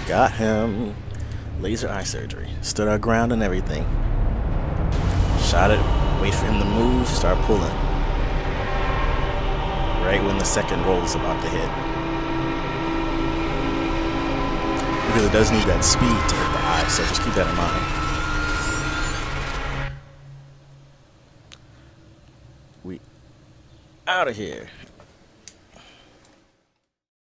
Got him. Laser eye surgery. Stood our ground and everything. Shot it. Wait for him to move. Start pulling. Right when the second roll is about to hit. Because it does need that speed to hit the eye, so just keep that in mind. We out of here.